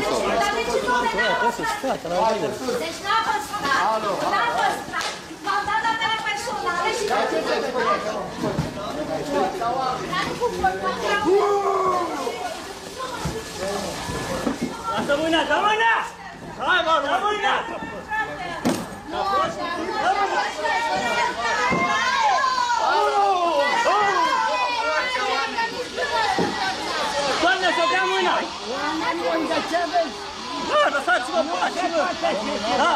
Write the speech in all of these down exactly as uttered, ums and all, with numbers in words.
Deci n-a păstrat, n-a păstrat. V-am dat datele personale și... Lasă mâna, dă mâna! Hai, mă, dă mâna! Doamne, să dea mâna! Da, lăsați-mă pace, mă! Da!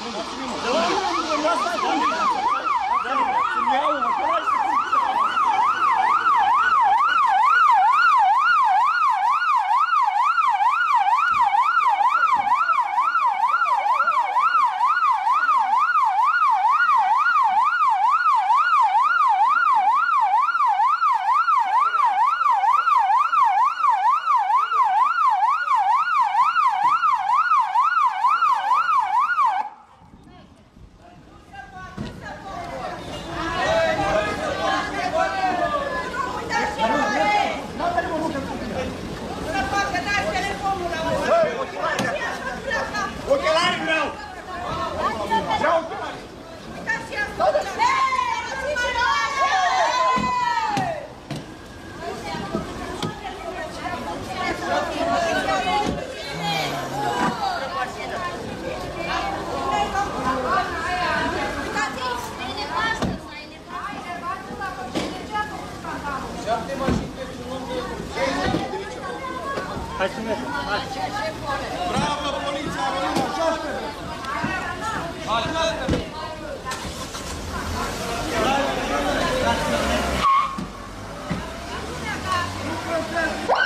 Hai să mergem. Bravo, poliția, România, șoaște! Hai,